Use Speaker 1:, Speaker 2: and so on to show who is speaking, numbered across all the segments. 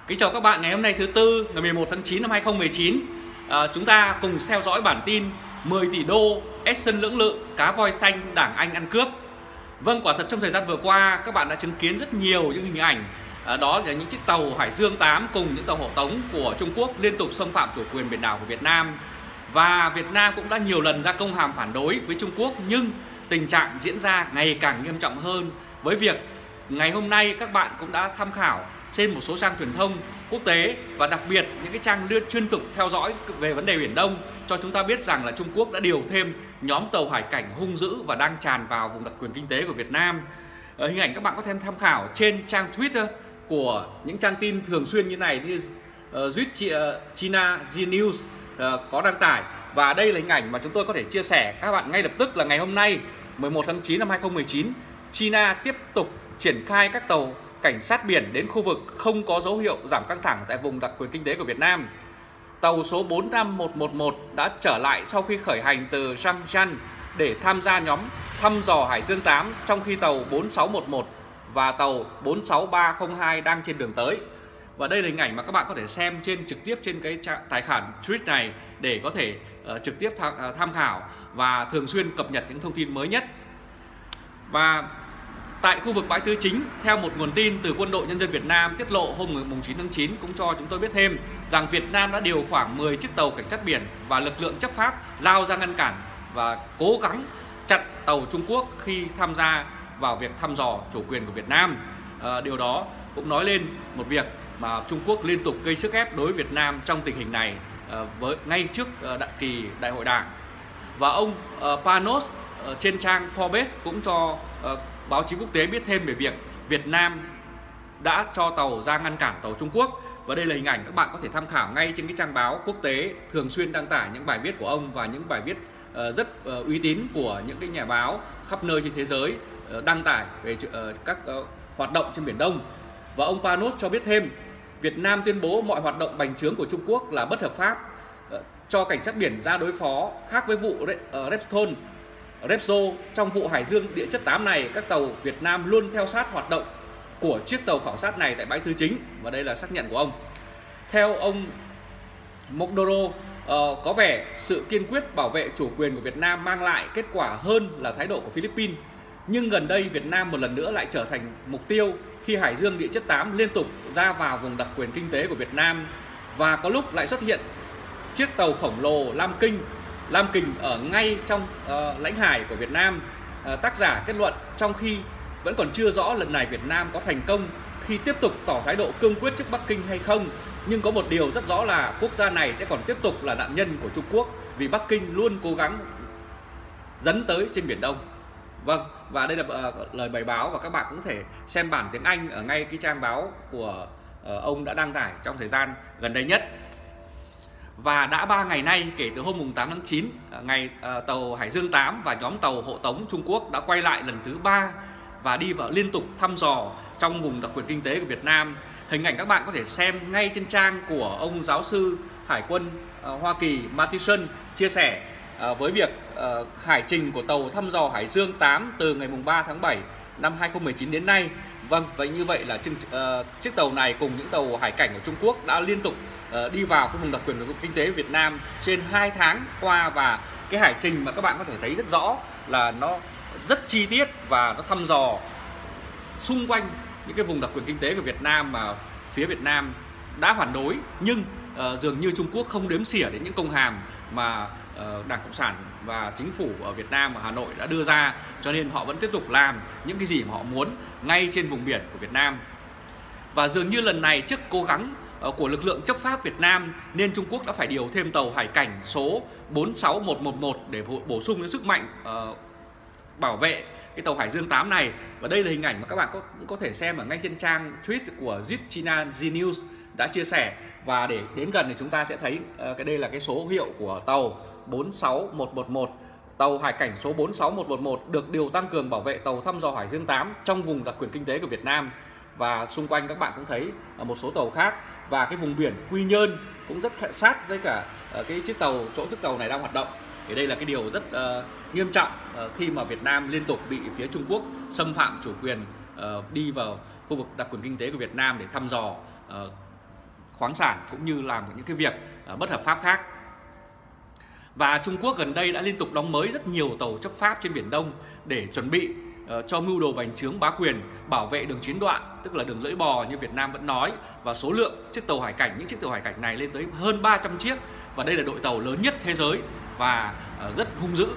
Speaker 1: Kính chào các bạn, ngày hôm nay thứ Tư, ngày 11 tháng 9 năm 2019. Chúng ta cùng theo dõi bản tin 10 tỷ đô, Action lưỡng lự, cá voi xanh, Đảng Anh ăn cướp. Vâng, quả thật trong thời gian vừa qua, các bạn đã chứng kiến rất nhiều những hình ảnh. Đó là những chiếc tàu Hải Dương 8 cùng những tàu hộ tống của Trung Quốc liên tục xâm phạm chủ quyền biển đảo của Việt Nam. Và Việt Nam cũng đã nhiều lần ra công hàm phản đối với Trung Quốc, nhưng tình trạng diễn ra ngày càng nghiêm trọng hơn với việc ngày hôm nay các bạn cũng đã tham khảo trên một số trang truyền thông quốc tế và đặc biệt những cái trang chuyên tục theo dõi về vấn đề Biển Đông cho chúng ta biết rằng là Trung Quốc đã điều thêm nhóm tàu hải cảnh hung dữ và đang tràn vào vùng đặc quyền kinh tế của Việt Nam. Hình ảnh các bạn có thể tham khảo trên trang Twitter của những trang tin thường xuyên như này như China Z News có đăng tải, và đây là hình ảnh mà chúng tôi có thể chia sẻ các bạn ngay lập tức là ngày hôm nay 11 tháng 9 năm 2019, China tiếp tục triển khai các tàu cảnh sát biển đến khu vực không có dấu hiệu giảm căng thẳng tại vùng đặc quyền kinh tế của Việt Nam. Tàu số 45111 đã trở lại sau khi khởi hành từ Zhangjiang để tham gia nhóm thăm dò Hải Dương 8, trong khi tàu 4611 và tàu 46302 đang trên đường tới. Và đây là hình ảnh mà các bạn có thể xem trực tiếp trên cái tài khoản tweet này để có thể trực tiếp tham khảo và thường xuyên cập nhật những thông tin mới nhất. Và tại khu vực bãi Tứ Chính, theo một nguồn tin từ Quân đội Nhân dân Việt Nam tiết lộ hôm 9 tháng 9 cũng cho chúng tôi biết thêm rằng Việt Nam đã điều khoảng 10 chiếc tàu cảnh sát biển và lực lượng chấp pháp lao ra ngăn cản và cố gắng chặn tàu Trung Quốc khi tham gia vào việc thăm dò chủ quyền của Việt Nam. Điều đó cũng nói lên một việc mà Trung Quốc liên tục gây sức ép đối với Việt Nam trong tình hình này ngay trước kỳ đại hội đảng. Và ông Panos trên trang Forbes cũng cho báo chí quốc tế biết thêm về việc Việt Nam đã cho tàu ra ngăn cản tàu Trung Quốc. Và đây là hình ảnh các bạn có thể tham khảo ngay trên cái trang báo quốc tế thường xuyên đăng tải những bài viết của ông và những bài viết rất uy tín của những cái nhà báo khắp nơi trên thế giới đăng tải về các hoạt động trên Biển Đông. Và ông Panos cho biết thêm, Việt Nam tuyên bố mọi hoạt động bành trướng của Trung Quốc là bất hợp pháp, cho cảnh sát biển ra đối phó. Khác với vụ Repsol, trong vụ Hải Dương địa chất 8 này, các tàu Việt Nam luôn theo sát hoạt động của chiếc tàu khảo sát này tại bãi Tứ Chính. Và đây là xác nhận của ông. Theo ông Mogdoro, có vẻ sự kiên quyết bảo vệ chủ quyền của Việt Nam mang lại kết quả hơn là thái độ của Philippines. Nhưng gần đây Việt Nam một lần nữa lại trở thành mục tiêu khi Hải Dương địa chất 8 liên tục ra vào vùng đặc quyền kinh tế của Việt Nam, và có lúc lại xuất hiện chiếc tàu khổng lồ Lam Kình ở ngay trong lãnh hải của Việt Nam. Tác giả kết luận trong khi vẫn còn chưa rõ lần này Việt Nam có thành công khi tiếp tục tỏ thái độ cương quyết trước Bắc Kinh hay không, nhưng có một điều rất rõ là quốc gia này sẽ còn tiếp tục là nạn nhân của Trung Quốc vì Bắc Kinh luôn cố gắng dấn tới trên Biển Đông. Vâng, và đây là lời bài báo, và các bạn cũng có thể xem bản tiếng Anh ở ngay cái trang báo của ông đã đăng tải trong thời gian gần đây nhất. Và đã 3 ngày nay kể từ hôm 8 tháng 9, tàu Hải Dương 8 và nhóm tàu hộ tống Trung Quốc đã quay lại lần thứ 3 và đi vào liên tục thăm dò trong vùng đặc quyền kinh tế của Việt Nam. Hình ảnh các bạn có thể xem ngay trên trang của ông giáo sư Hải quân Hoa Kỳ Mattison chia sẻ với việc hải trình của tàu thăm dò Hải Dương 8 từ ngày 3 tháng 7 năm 2019 đến nay. Vâng, vậy như vậy là chiếc tàu này cùng những tàu hải cảnh của Trung Quốc đã liên tục đi vào cái vùng đặc quyền kinh tế Việt Nam trên 2 tháng qua, và cái hải trình mà các bạn có thể thấy rất rõ là nó rất chi tiết và nó thăm dò xung quanh những cái vùng đặc quyền kinh tế của Việt Nam mà phía Việt Nam đã phản đối, nhưng dường như Trung Quốc không đếm xỉa đến những công hàm mà Đảng Cộng sản và chính phủ ở Việt Nam và Hà Nội đã đưa ra, cho nên họ vẫn tiếp tục làm những cái gì mà họ muốn ngay trên vùng biển của Việt Nam. Và dường như lần này trước cố gắng của lực lượng chấp pháp Việt Nam nên Trung Quốc đã phải điều thêm tàu hải cảnh số 46111 để bổ sung những sức mạnh bảo vệ cái tàu Hải Dương 8 này. Và đây là hình ảnh mà các bạn có thể xem ở ngay trên trang tweet của China Z News đã chia sẻ. Và để đến gần thì chúng ta sẽ thấy đây là cái số hiệu của tàu 46111. Tàu hải cảnh số 46111 được điều tăng cường bảo vệ tàu thăm dò Hải Dương 8 trong vùng đặc quyền kinh tế của Việt Nam. Và xung quanh các bạn cũng thấy một số tàu khác, và cái vùng biển Quy Nhơn cũng rất sát với cả cái chỗ chiếc tàu này đang hoạt động. Thì đây là cái điều rất nghiêm trọng khi mà Việt Nam liên tục bị phía Trung Quốc xâm phạm chủ quyền, đi vào khu vực đặc quyền kinh tế của Việt Nam để thăm dò khoáng sản cũng như làm những cái việc bất hợp pháp khác. Và Trung Quốc gần đây đã liên tục đóng mới rất nhiều tàu chấp pháp trên Biển Đông để chuẩn bị cho mưu đồ bành trướng bá quyền, bảo vệ đường chín đoạn, tức là đường lưỡi bò như Việt Nam vẫn nói. Và số lượng chiếc tàu hải cảnh, những chiếc tàu hải cảnh này lên tới hơn 300 chiếc. Và đây là đội tàu lớn nhất thế giới và rất hung dữ.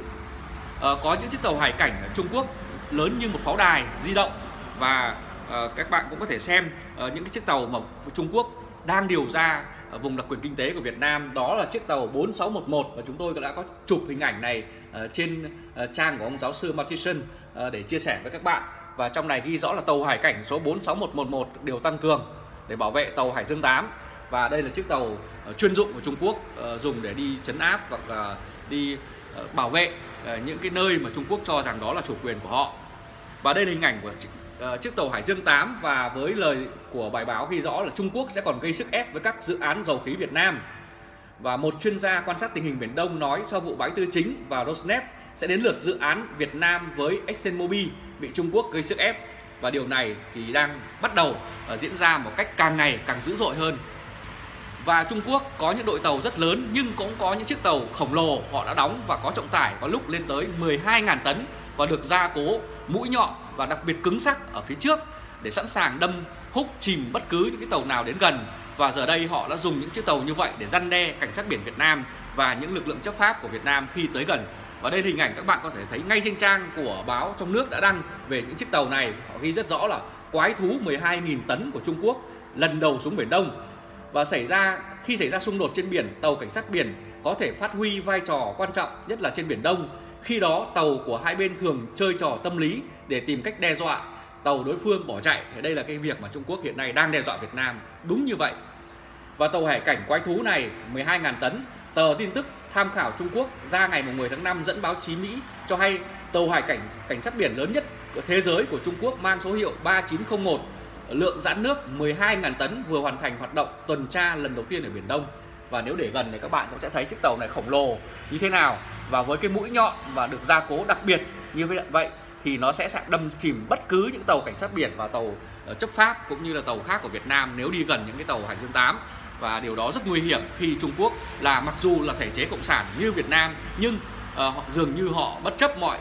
Speaker 1: Có những chiếc tàu hải cảnh ở Trung Quốc lớn như một pháo đài di động. Và các bạn cũng có thể xem những cái chiếc tàu mà Trung Quốc đang điều ra vùng đặc quyền kinh tế của Việt Nam. Đó là chiếc tàu 4611 và chúng tôi đã có chụp hình ảnh này trên trang của ông giáo sư Martinson để chia sẻ với các bạn. Và trong này ghi rõ là tàu hải cảnh số 46111 điều tăng cường để bảo vệ tàu Hải Dương 8. Và đây là chiếc tàu chuyên dụng của Trung Quốc dùng để đi trấn áp hoặc là đi bảo vệ những cái nơi mà Trung Quốc cho rằng đó là chủ quyền của họ. Và đây là hình ảnh của chiếc tàu Hải Dương 8 và với lời của bài báo ghi rõ là Trung Quốc sẽ còn gây sức ép với các dự án dầu khí Việt Nam. Và một chuyên gia quan sát tình hình Biển Đông nói sau vụ Bãi Tư Chính và Rosneft sẽ đến lượt dự án Việt Nam với ExxonMobil bị Trung Quốc gây sức ép. Và điều này thì đang bắt đầu diễn ra một cách càng ngày càng dữ dội hơn. Và Trung Quốc có những đội tàu rất lớn nhưng cũng có những chiếc tàu khổng lồ họ đã đóng và có trọng tải có lúc lên tới 12.000 tấn và được gia cố mũi nhọn và đặc biệt cứng sắc ở phía trước để sẵn sàng đâm húc chìm bất cứ những cái tàu nào đến gần. Và giờ đây họ đã dùng những chiếc tàu như vậy để răn đe cảnh sát biển Việt Nam và những lực lượng chấp pháp của Việt Nam khi tới gần. Và đây là hình ảnh các bạn có thể thấy ngay trên trang của báo trong nước đã đăng về những chiếc tàu này. Họ ghi rất rõ là quái thú 12.000 tấn của Trung Quốc lần đầu xuống Biển Đông. Và khi xảy ra xung đột trên biển, tàu cảnh sát biển có thể phát huy vai trò quan trọng nhất là trên Biển Đông. Khi đó tàu của hai bên thường chơi trò tâm lý để tìm cách đe dọa tàu đối phương bỏ chạy. Đây là cái việc mà Trung Quốc hiện nay đang đe dọa Việt Nam. Đúng như vậy. Và tàu hải cảnh quái thú này 12.000 tấn, tờ tin tức Tham khảo Trung Quốc ra ngày 10 tháng 5 dẫn báo chí Mỹ cho hay tàu hải cảnh sát biển lớn nhất của thế giới của Trung Quốc mang số hiệu 3901, lượng rãn nước 12.000 tấn vừa hoàn thành hoạt động tuần tra lần đầu tiên ở Biển Đông. Và nếu để gần thì các bạn cũng sẽ thấy chiếc tàu này khổng lồ như thế nào. Và với cái mũi nhọn và được gia cố đặc biệt như vậy thì nó sẽ đâm chìm bất cứ những tàu cảnh sát biển và tàu chấp pháp cũng như là tàu khác của Việt Nam nếu đi gần những cái tàu Hải Dương 8. Và điều đó rất nguy hiểm khi Trung Quốc là mặc dù là thể chế cộng sản như Việt Nam nhưng dường như họ bất chấp mọi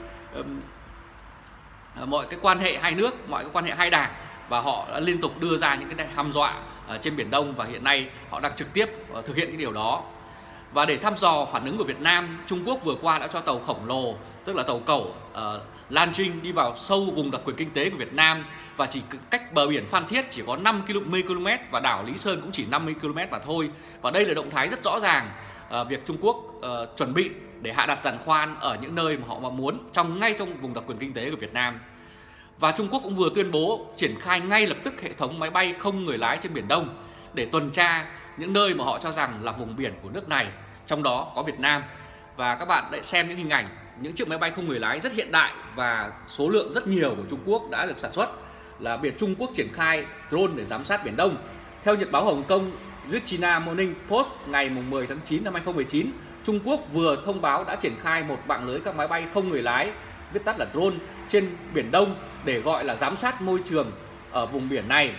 Speaker 1: cái quan hệ hai nước, mọi cái quan hệ hai đảng, và họ đã liên tục đưa ra những cái hăm dọa trên Biển Đông và hiện nay họ đang trực tiếp thực hiện cái điều đó. Và để thăm dò phản ứng của Việt Nam, Trung Quốc vừa qua đã cho tàu khổng lồ, tức là tàu cẩu Lanjing đi vào sâu vùng đặc quyền kinh tế của Việt Nam và chỉ cách bờ biển Phan Thiết chỉ có 50 km và đảo Lý Sơn cũng chỉ 50 km mà thôi. Và đây là động thái rất rõ ràng việc Trung Quốc chuẩn bị để hạ đặt giàn khoan ở những nơi mà họ muốn ngay trong vùng đặc quyền kinh tế của Việt Nam. Và Trung Quốc cũng vừa tuyên bố triển khai ngay lập tức hệ thống máy bay không người lái trên Biển Đông để tuần tra những nơi mà họ cho rằng là vùng biển của nước này, trong đó có Việt Nam. Và các bạn hãy xem những hình ảnh những chiếc máy bay không người lái rất hiện đại và số lượng rất nhiều của Trung Quốc đã được sản xuất, là Biển Trung Quốc triển khai drone để giám sát Biển Đông. Theo Nhật báo Hồng Kông China Morning Post ngày 10 tháng 9 năm 2019, Trung Quốc vừa thông báo đã triển khai một mạng lưới các máy bay không người lái, viết tắt là drone, trên Biển Đông để gọi là giám sát môi trường ở vùng biển này.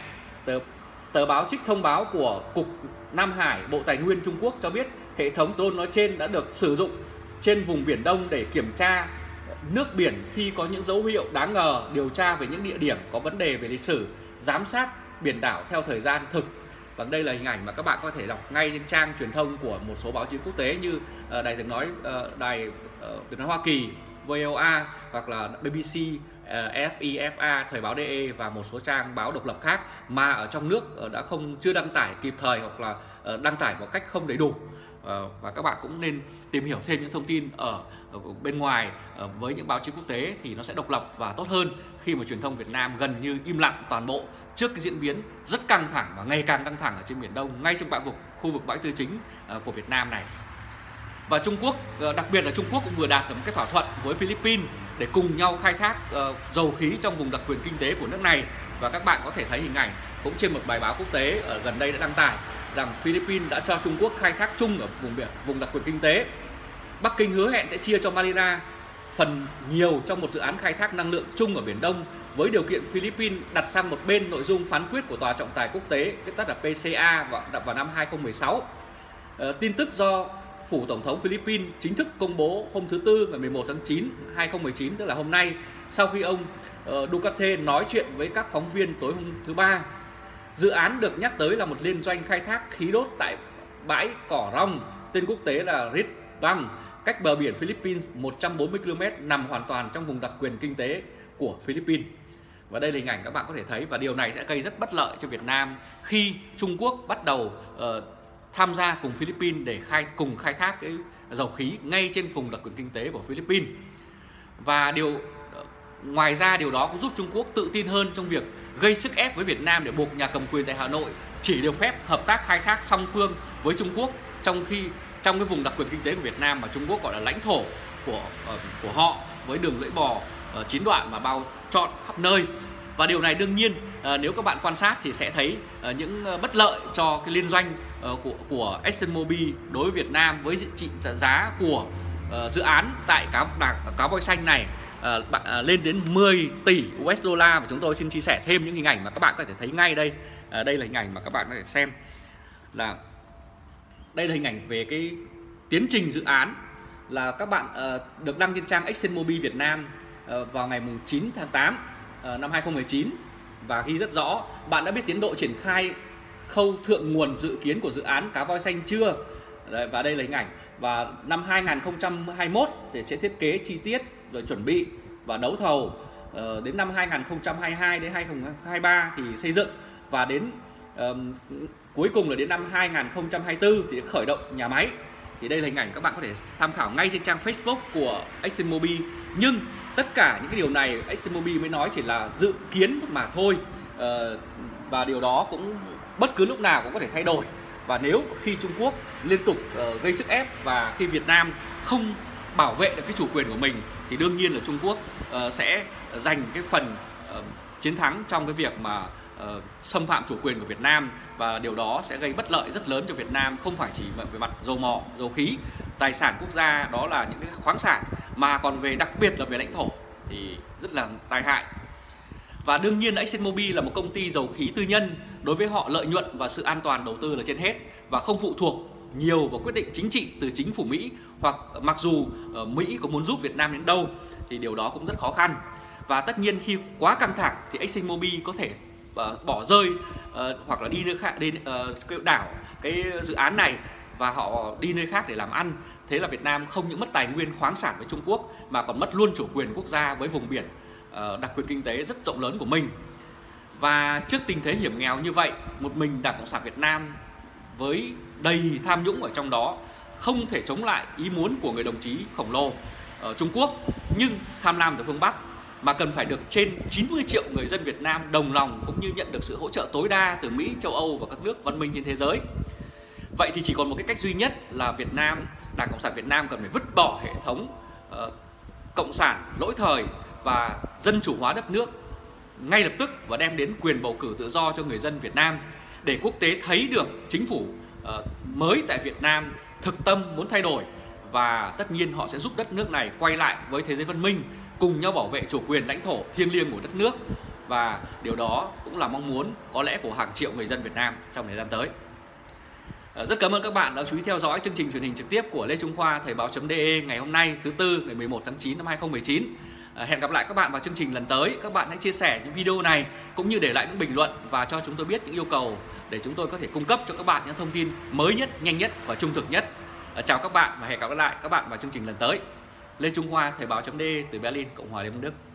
Speaker 1: Tờ báo trích thông báo của Cục Nam Hải, Bộ Tài nguyên Trung Quốc cho biết hệ thống drone nói trên đã được sử dụng trên vùng Biển Đông để kiểm tra nước biển khi có những dấu hiệu đáng ngờ, điều tra về những địa điểm có vấn đề về lịch sử, giám sát biển đảo theo thời gian thực. Và đây là hình ảnh mà các bạn có thể đọc ngay trên trang truyền thông của một số báo chí quốc tế như Đài Tiếng nói Tiếng nói Hoa Kỳ, VOA hoặc là BBC, FIFA, Thời báo DE và một số trang báo độc lập khác mà ở trong nước đã chưa đăng tải kịp thời hoặc là đăng tải một cách không đầy đủ. Và các bạn cũng nên tìm hiểu thêm những thông tin ở bên ngoài với những báo chí quốc tế thì nó sẽ độc lập và tốt hơn khi mà truyền thông Việt Nam gần như im lặng toàn bộ trước cái diễn biến rất căng thẳng và ngày càng căng thẳng ở trên Biển Đông, ngay trong khu vực bãi tư chính của Việt Nam này. Và Trung Quốc, đặc biệt là Trung Quốc cũng vừa đạt được một cái thỏa thuận với Philippines để cùng nhau khai thác dầu khí trong vùng đặc quyền kinh tế của nước này. Và các bạn có thể thấy hình ảnh cũng trên một bài báo quốc tế ở gần đây đã đăng tải rằng Philippines đã cho Trung Quốc khai thác chung ở vùng đặc quyền kinh tế. Bắc Kinh hứa hẹn sẽ chia cho Manila. phần nhiều trong một dự án khai thác năng lượng chung ở Biển Đông với điều kiện Philippines đặt sang một bên nội dung phán quyết của Tòa trọng tài quốc tế, viết tắt là PCA, vào năm 2016. Tin tức do Phủ Tổng thống Philippines chính thức công bố hôm thứ Tư ngày 11 tháng 9, 2019, tức là hôm nay, sau khi ông Duterte nói chuyện với các phóng viên tối hôm thứ Ba. Dự án được nhắc tới là một liên doanh khai thác khí đốt tại bãi Cỏ Rong, tên quốc tế là Red Bank, cách bờ biển Philippines 140 km, nằm hoàn toàn trong vùng đặc quyền kinh tế của Philippines. Và đây là hình ảnh các bạn có thể thấy, và điều này sẽ gây rất bất lợi cho Việt Nam khi Trung Quốc bắt đầu tham gia cùng Philippines để cùng khai thác cái dầu khí ngay trên vùng đặc quyền kinh tế của Philippines. Và ngoài ra điều đó cũng giúp Trung Quốc tự tin hơn trong việc gây sức ép với Việt Nam để buộc nhà cầm quyền tại Hà Nội chỉ được phép hợp tác khai thác song phương với Trung Quốc, trong khi trong cái vùng đặc quyền kinh tế của Việt Nam mà Trung Quốc gọi là lãnh thổ của họ, với đường lưỡi bò 9 đoạn mà bao trọn khắp nơi. Và điều này đương nhiên nếu các bạn quan sát thì sẽ thấy những bất lợi cho cái liên doanh của ExxonMobil đối với Việt Nam, với trị giá của dự án tại Cá Voi Xanh này lên đến 10 tỷ USD. Và chúng tôi xin chia sẻ thêm những hình ảnh mà các bạn có thể thấy ngay đây. Đây là hình ảnh mà các bạn có thể xem, là đây là hình ảnh về cái tiến trình dự án, là các bạn được đăng trên trang ExxonMobil Việt Nam vào ngày 9 tháng 8 năm 2019, và ghi rất rõ: bạn đã biết tiến độ triển khai khâu thượng nguồn dự kiến của dự án Cá Voi Xanh chưa? Đấy, và đây là hình ảnh. Và năm 2021 thì sẽ thiết kế chi tiết rồi chuẩn bị và đấu thầu. Đến năm 2022 đến 2023 thì xây dựng, và đến cuối cùng là đến năm 2024 thì khởi động nhà máy. Thì đây là hình ảnh các bạn có thể tham khảo ngay trên trang Facebook của ExxonMobil. Nhưng tất cả những cái điều này ExxonMobil mới nói chỉ là dự kiến mà thôi, và điều đó cũng bất cứ lúc nào cũng có thể thay đổi. Và nếu khi Trung Quốc liên tục gây sức ép, và khi Việt Nam không bảo vệ được cái chủ quyền của mình, thì đương nhiên là Trung Quốc sẽ giành cái phần chiến thắng trong cái việc mà xâm phạm chủ quyền của Việt Nam. Và điều đó sẽ gây bất lợi rất lớn cho Việt Nam, không phải chỉ về mặt dầu mỏ, dầu khí, tài sản quốc gia đó là những cái khoáng sản, mà còn về đặc biệt là về lãnh thổ thì rất là tai hại. Và đương nhiên ExxonMobil là một công ty dầu khí tư nhân, đối với họ lợi nhuận và sự an toàn đầu tư là trên hết, và không phụ thuộc nhiều vào quyết định chính trị từ chính phủ Mỹ, hoặc mặc dù Mỹ có muốn giúp Việt Nam đến đâu thì điều đó cũng rất khó khăn. Và tất nhiên khi quá căng thẳng thì ExxonMobil có thể bỏ rơi hoặc là đi nơi khác, đảo cái dự án này và họ đi nơi khác để làm ăn. Thế là Việt Nam không những mất tài nguyên khoáng sản với Trung Quốc mà còn mất luôn chủ quyền quốc gia với vùng biển đặc quyền kinh tế rất rộng lớn của mình. Và trước tình thế hiểm nghèo như vậy, một mình Đảng Cộng sản Việt Nam với đầy tham nhũng ở trong đó không thể chống lại ý muốn của người đồng chí khổng lồ Trung Quốc, nhưng tham lam từ phương Bắc, mà cần phải được trên 90 triệu người dân Việt Nam đồng lòng, cũng như nhận được sự hỗ trợ tối đa từ Mỹ, châu Âu và các nước văn minh trên thế giới. Vậy thì chỉ còn một cái cách duy nhất là Việt Nam, Đảng Cộng sản Việt Nam cần phải vứt bỏ hệ thống cộng sản lỗi thời và dân chủ hóa đất nước ngay lập tức, và đem đến quyền bầu cử tự do cho người dân Việt Nam, để quốc tế thấy được chính phủ mới tại Việt Nam thực tâm muốn thay đổi, và tất nhiên họ sẽ giúp đất nước này quay lại với thế giới văn minh, cùng nhau bảo vệ chủ quyền lãnh thổ thiêng liêng của đất nước. Và điều đó cũng là mong muốn có lẽ của hàng triệu người dân Việt Nam trong thời gian tới. Rất cảm ơn các bạn đã chú ý theo dõi chương trình truyền hình trực tiếp của Lê Trung Khoa Thời báo.de ngày hôm nay thứ Tư ngày 11 tháng 9 năm 2019. Hẹn gặp lại các bạn vào chương trình lần tới. Các bạn hãy chia sẻ những video này cũng như để lại những bình luận và cho chúng tôi biết những yêu cầu để chúng tôi có thể cung cấp cho các bạn những thông tin mới nhất, nhanh nhất và trung thực nhất. Chào các bạn và hẹn gặp lại các bạn vào chương trình lần tới. Lê Trung Khoa Thời báo.de từ Berlin, Cộng hòa Liên bang Đức.